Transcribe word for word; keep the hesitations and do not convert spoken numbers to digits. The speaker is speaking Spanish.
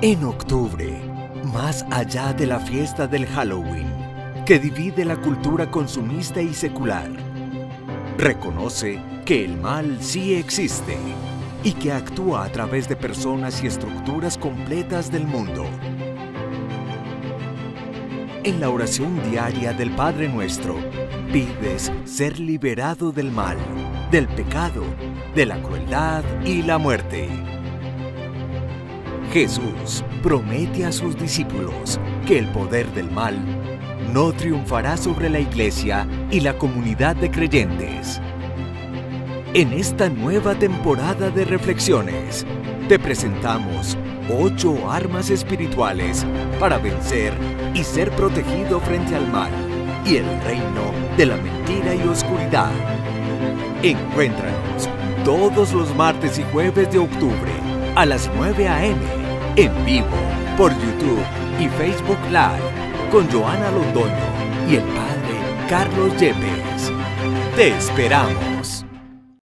En octubre, más allá de la fiesta del Halloween, que divide la cultura consumista y secular, reconoce que el mal sí existe y que actúa a través de personas y estructuras completas del mundo. En la oración diaria del Padre Nuestro, pides ser liberado del mal, del pecado, de la crueldad y la muerte. Jesús promete a sus discípulos que el poder del mal no triunfará sobre la Iglesia y la comunidad de creyentes. En esta nueva temporada de reflexiones, te presentamos ocho armas espirituales para vencer y ser protegido frente al mal y el reino de la mentira y oscuridad. Encuéntranos todos los martes y jueves de octubre a las nueve a eme en vivo por YouTube y Facebook Live con Joana Londoño y el Padre Carlos Yepes. ¡Te esperamos!